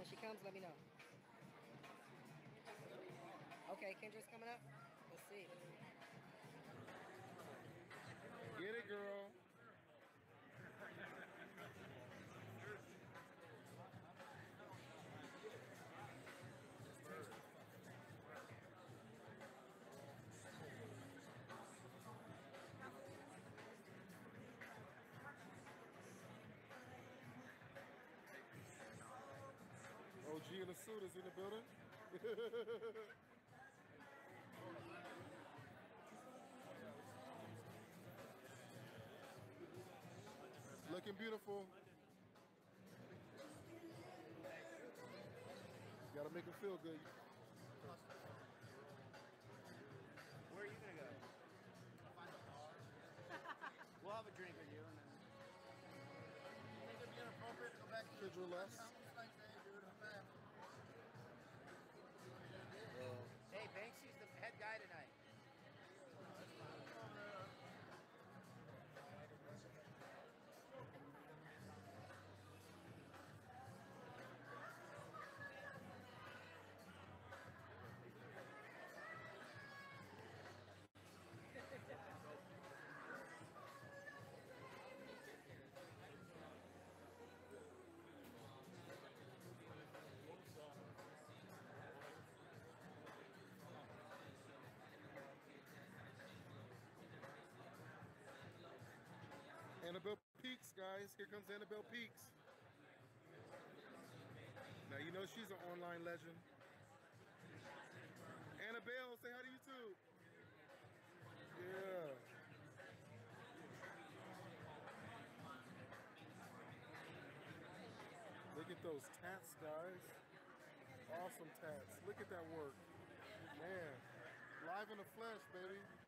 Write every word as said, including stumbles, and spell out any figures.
When she comes, let me know. Okay, Kendra's coming up. Let's see. Get it, girl. O G in the suit is in the building. Looking beautiful. Gotta make him feel good. Where are you gonna go? Find a bar. We'll have a drink with you and then. I think it'd be inappropriate to go back to Kids relax. Hey, Banksy's the head guy tonight. Annabelle Peaks, guys. Here comes Annabelle Peaks. Now, you know she's an online legend. Annabelle, say hi to YouTube. Yeah. Look at those tats, guys. Awesome tats. Look at that work. Man, live in the flesh, baby.